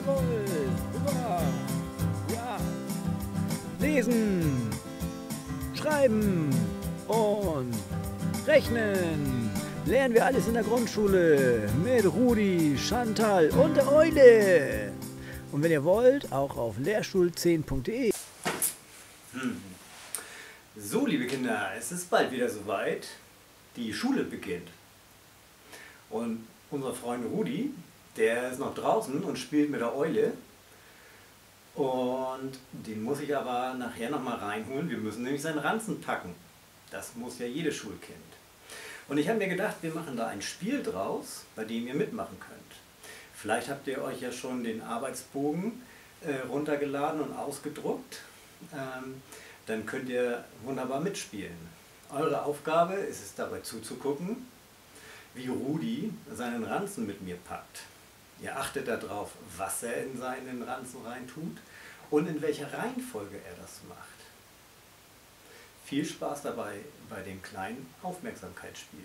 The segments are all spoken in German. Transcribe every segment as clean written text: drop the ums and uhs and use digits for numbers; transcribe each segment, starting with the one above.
Jawohl! Hurra! Ja! Lesen! Schreiben! Und rechnen! Lernen wir alles in der Grundschule mit Rudi, Chantal und der Eule. Und wenn ihr wollt, auch auf lehrstuhl10.de. So, liebe Kinder, es ist bald wieder soweit. Die Schule beginnt. Und unser Freund Rudi, der ist noch draußen und spielt mit der Eule. Und den muss ich aber nachher nochmal reinholen. Wir müssen nämlich seinen Ranzen packen. Das muss ja jedes Schulkind. Und ich habe mir gedacht, wir machen da ein Spiel draus, bei dem ihr mitmachen könnt. Vielleicht habt ihr euch ja schon den Arbeitsbogen runtergeladen und ausgedruckt. Dann könnt ihr wunderbar mitspielen. Eure Aufgabe ist es dabei zuzugucken, wie Rudi seinen Ranzen mit mir packt. Ihr achtet darauf, was er in seinen Ranzen reintut und in welcher Reihenfolge er das macht. Viel Spaß dabei bei dem kleinen Aufmerksamkeitsspiel.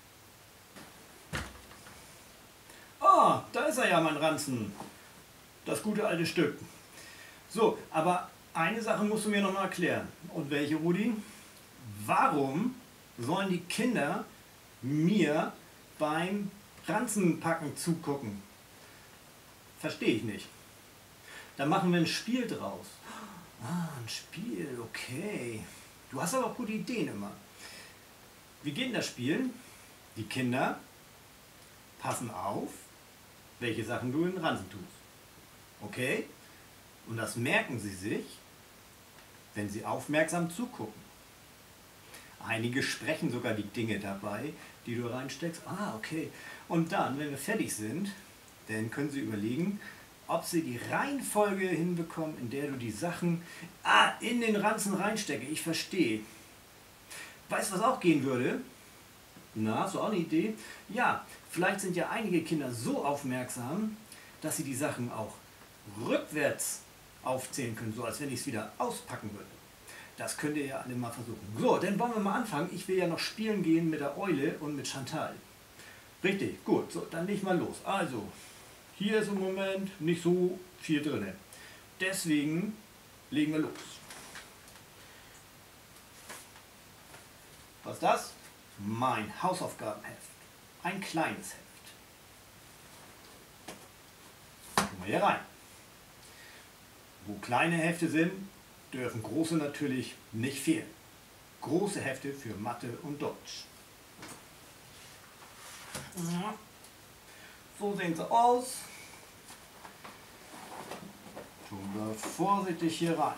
Ah, da ist er ja, mein Ranzen. Das gute alte Stück. So, aber eine Sache musst du mir noch mal erklären. Und welche, Rudi? Warum sollen die Kinder mir beim Ranzenpacken zugucken? Verstehe ich nicht. Da machen wir ein Spiel draus. Ah, ein Spiel, okay. Du hast aber auch gute Ideen immer. Wie geht denn das Spiel? Die Kinder passen auf, welche Sachen du in den Ranzen tust. Okay? Und das merken sie sich, wenn sie aufmerksam zugucken. Einige sprechen sogar die Dinge dabei, die du reinsteckst. Ah, okay. Und dann, wenn wir fertig sind, dann können sie überlegen, ob sie die Reihenfolge hinbekommen, in der du die Sachen in den Ranzen reinstecke. Ich verstehe. Weißt du, was auch gehen würde? Na, hast du auch eine Idee? Ja, vielleicht sind ja einige Kinder so aufmerksam, dass sie die Sachen auch rückwärts aufzählen können, so als wenn ich es wieder auspacken würde. Das könnt ihr ja alle mal versuchen. So, dann wollen wir mal anfangen. Ich will ja noch spielen gehen mit der Eule und mit Chantal. Richtig, gut. So, dann leg ich mal los. Also, hier ist im Moment nicht so viel drin. Deswegen legen wir los. Was ist das? Mein Hausaufgabenheft. Ein kleines Heft. Gucken wir hier rein. Wo kleine Hefte sind, dürfen große natürlich nicht fehlen. Große Hefte für Mathe und Deutsch. So sehen sie aus. Tun wir vorsichtig hier rein.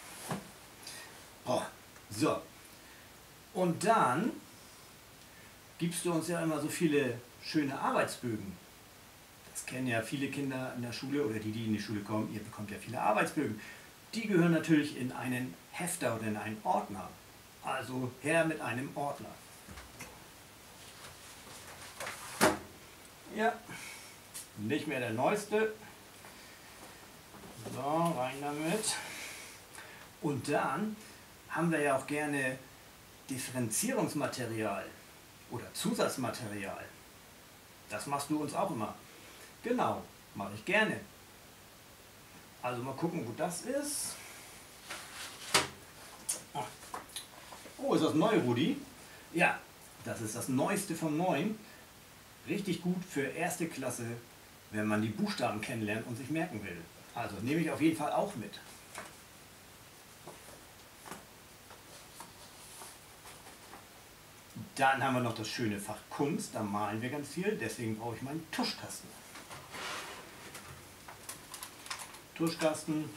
Oh, so. Und dann gibst du uns ja immer so viele schöne Arbeitsbögen. Das kennen ja viele Kinder in der Schule oder die in die Schule kommen. Ihr bekommt ja viele Arbeitsbögen. Die gehören natürlich in einen Hefter oder in einen Ordner. Also her mit einem Ordner. Ja, nicht mehr der neueste. So, rein damit. Und dann haben wir ja auch gerne Differenzierungsmaterial oder Zusatzmaterial. Das machst du uns auch immer. Genau, mache ich gerne. Also mal gucken, wo das ist. Oh, ist das neu, Rudi? Ja, das ist das Neueste vom Neuen. Richtig gut für erste Klasse, wenn man die Buchstaben kennenlernt und sich merken will. Also nehme ich auf jeden Fall auch mit. Dann haben wir noch das schöne Fach Kunst, da malen wir ganz viel, deswegen brauche ich meinen Tuschkasten. Tuschkasten.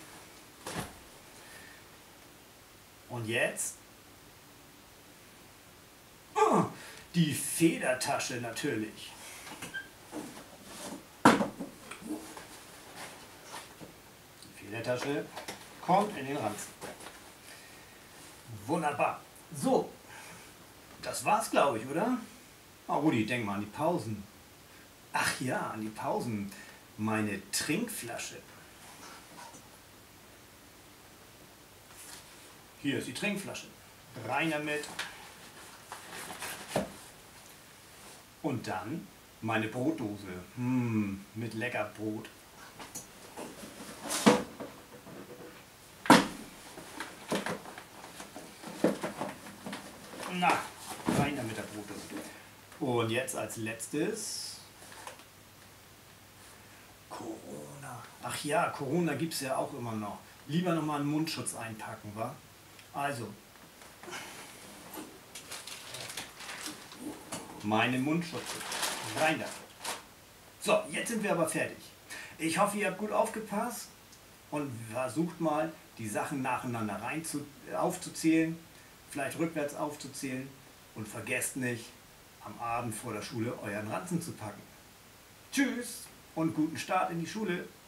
Und jetzt die Federtasche natürlich. Die Federtasche kommt in den Ranzen. Wunderbar. So, das war's, glaube ich, oder? Oh, Rudi, denk mal an die Pausen. Ach ja, an die Pausen. Meine Trinkflasche. Hier ist die Trinkflasche. Rein damit. Und dann meine Brotdose. Mit lecker Brot. Na, rein da mit der Brotdose. Und jetzt als letztes Corona. Ach ja, Corona gibt es ja auch immer noch. Lieber nochmal einen Mundschutz einpacken, wa? Also, meine Mundschutze. Rein da. So, jetzt sind wir aber fertig. Ich hoffe, ihr habt gut aufgepasst und versucht mal, die Sachen nacheinander aufzuzählen, vielleicht rückwärts aufzuzählen und vergesst nicht, am Abend vor der Schule euren Ranzen zu packen. Tschüss und guten Start in die Schule.